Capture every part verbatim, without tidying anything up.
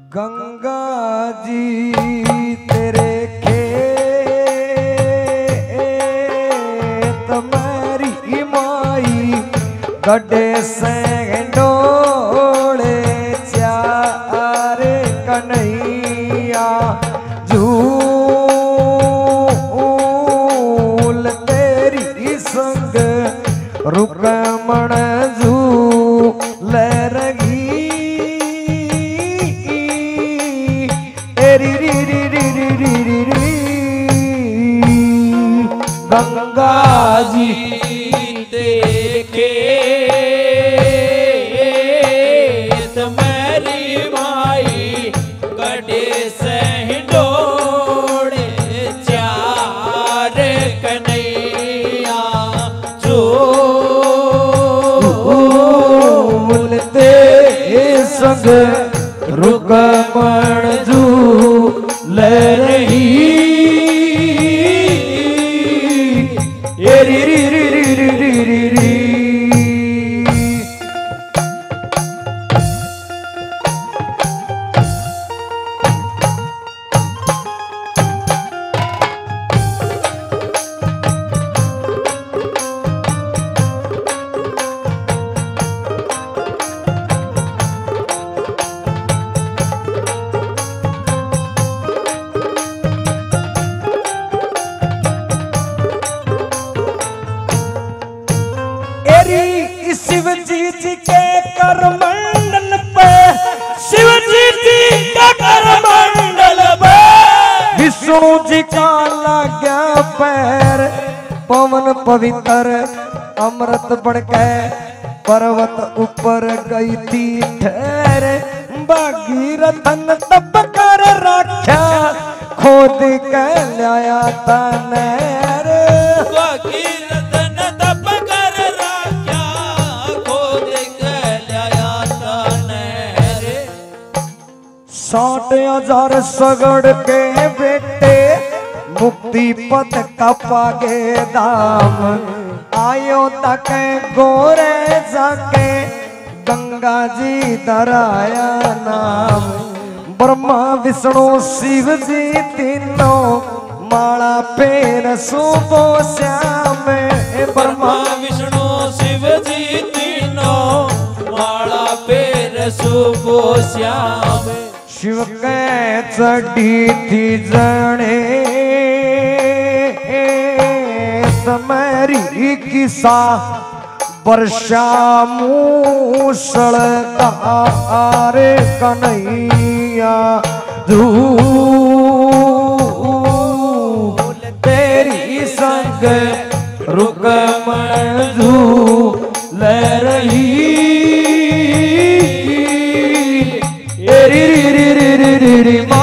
गंगा जी तेरे खेत मेरी माई गड्ढे से डोले चार कन्हैया झूल तेरी संग रुकमण झूल रही री री री री री री री री गंगा जी देखे मेरी माई गड्ढे से डोले चार कन्हैया झूल तेरे संग रुकमण झूल रही री री री री री री री री शिव जी जी के करमंडल पे शिव जी जी के करमंडल पे विष्णु जी का लगा पैर पवन पवित्र अमृत बढ़के पर्वत ऊपर गई थी ठहर भागीरथन तब कर रखा खोद के लाया था नहर भागीरथन तब कर रखा खोद के लाया था नहर साठ हजार सगड़ के बेटे मुक्ति पद का पागे दाम आयो तक गोरे जाके गंगा जी दराया नाम ब्रह्मा विष्णु शिव जी तीनों माला पेर सुबह श्याम ब्रह्मा विष्णु शिव जी तीनों माला पेर सुबह श्याम शिव के चढ़ी थी जने मेरी किसा वर्षा मूसल तारे कन्हैया झूल तेरी संग रुकमण झूल रही री री री री री री री माँ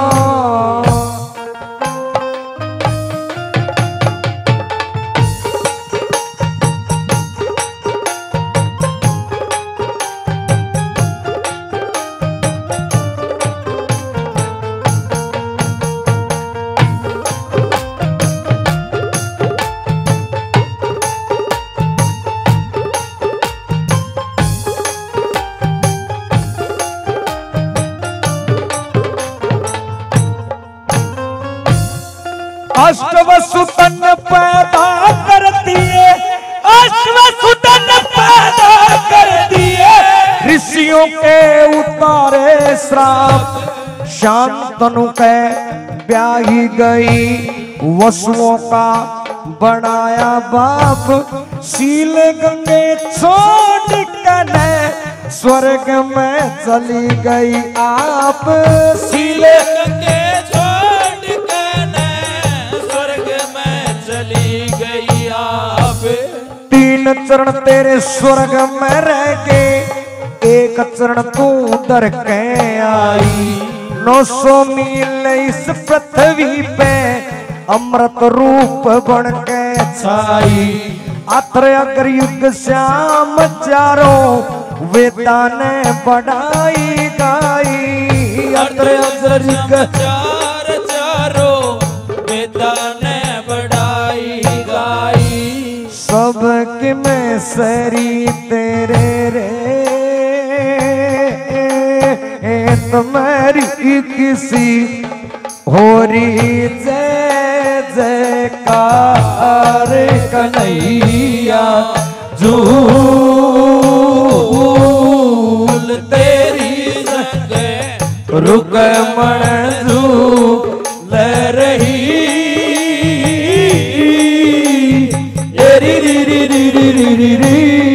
अष्टवसुतन पैदा करती है अष्टवसुतन पैदा कर दिए ऋषियों के उतारे श्राप शांतनु के ब्याही गई वसुओं का बनाया बाप शील गंगे छोड़ कर स्वर्ग में चली गई आप शील गंगे तीन चरण तेरे स्वर्ग में रह के एक चरण तू दर के आई नौ सौ मील इस पृथ्वी पे अमृत रूप बन के छाई अत्र अगर युग श्याम चारों वेदा ने बढ़ाई गाई अत्र अगर युग चार चारों वेदा ने बढ़ाई गाई सबके में सरी तेरे रे तो तुम्हारी किसी होरी जय जयकार कन्हैया झूल तेरी संग रुकमण झूल रही री री री री री री री री।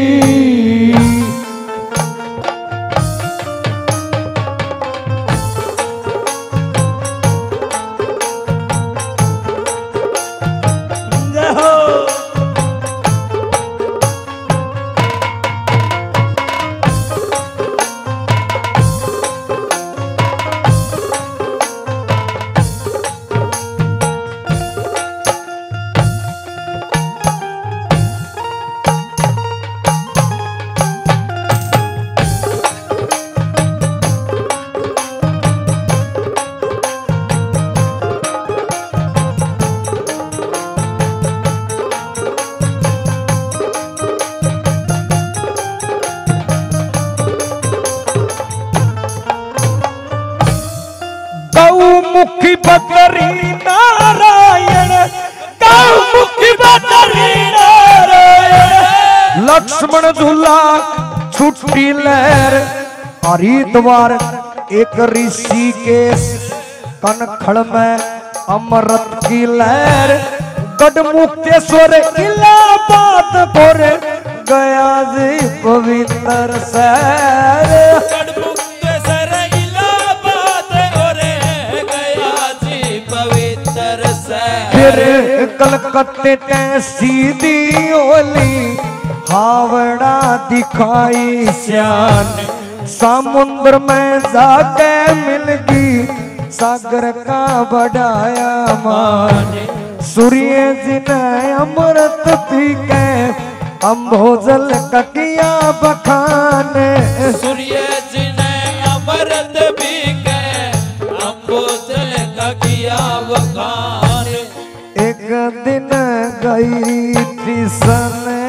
मुखी बकरी नारायण मुखी बकरी नारायण लक्ष्मण झूला छुट्टी लहर हरिद्वार एक ऋषि के कनखड़ में अमृत की लहर गढ़मुक्तेश्वर इलाहाबाद पर गया जी पवित्र शहर फिर कलकत्ते ते सीधी ओली हावड़ा दिखाई श्यान समुद्र में जाके मिल गई सागर का बढ़ाया मान सूर्य जी ने अमृत पी के अम्भोजल का किया बखान सूर्य जी ने अमृत पी के अम्भोजल का किया बखान। एक दिन गई थी सने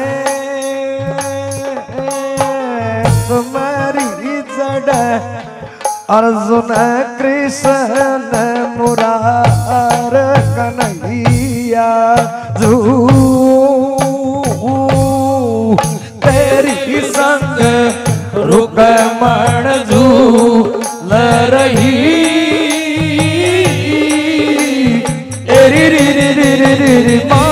तुम्हारी जड़ अर्जुन कृष्ण मुरार कन्हैया झूल तेरी संग रुकमण झूल रही री री री री री री री माँ।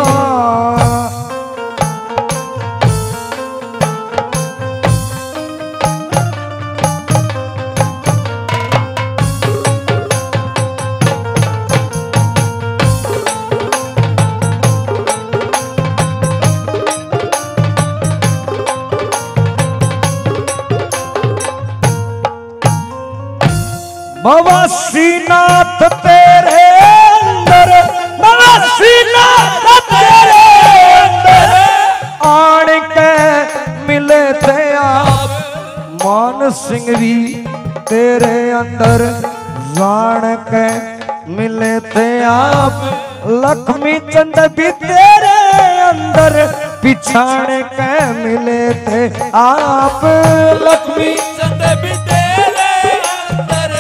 मवासीनाथ तेरे अंदर मवासीनाथ तेरे अंदर आण के मिले थे आप मान सिंह भी तेरे अंदर जान के मिले थे आप लक्ष्मी चंद भी तेरे अंदर पिछाड़ के मिले थे आप लक्ष्मी चंद भी तेरे अंदर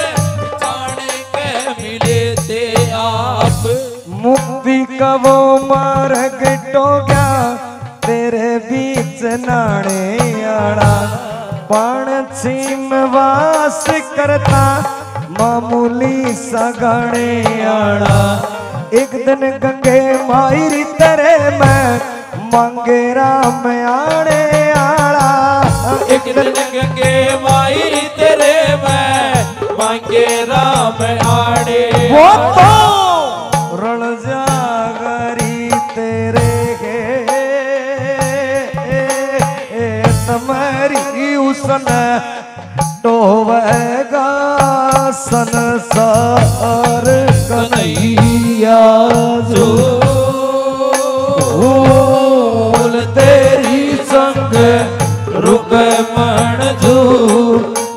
आप मुक्ति का वो मार्ग टो गया तेरे बीच नाड़े आड़ा पाण छीम वास करता मामूली सगाने आड़ा एक दिन गंगे मायरी तेरे में मांगे राम आड़े आड़ा एक दिन गंगे मायरी तेरे में मांगे राम आड़े वो तो रण जागरी तेरे गे तुम्हारी उसन टोवेगा संसार कन्हैया झूल तेरी संग रुकमण झूल